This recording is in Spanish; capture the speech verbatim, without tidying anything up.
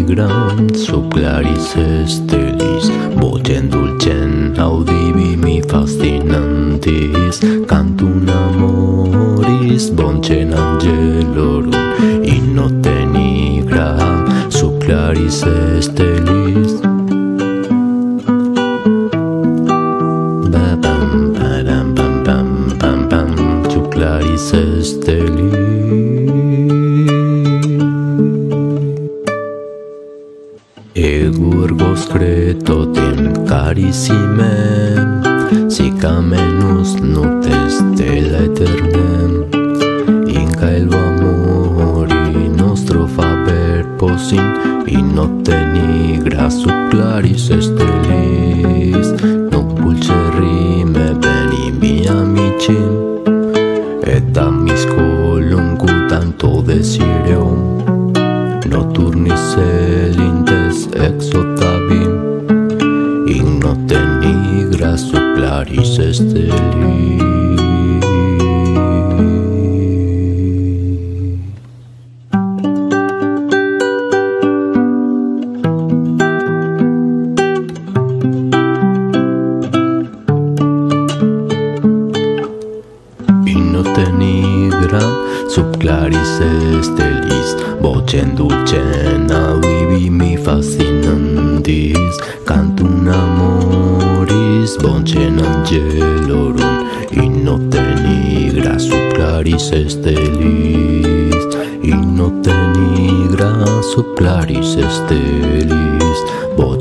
nigram sub claris estelis, vocem dulcem audivi mi fascinantis, cantum amoris voncem angelorum, in notte nigram sub claris estelis. Ba-bam, ba-dam, bam, bam, bam, bam, sub claris estelis. Ego ergo scretotem carissimem, sic amenus noctes stella aeternem, in caelo amori nostro faber possin, in notte nigra sub claris estelis. Non pulcherrime beni mi amicim, et amis colungu tanto desireum, nocturnis elintes ex octavim, in notte nigra sub claris estelis. In notte nigra sub claris estelis, vocem dulcem audivi mi fascinantis, cantum amoris voncem angelorum, in notte nigra sub claris estelis, in notte nigra sub claris estelis,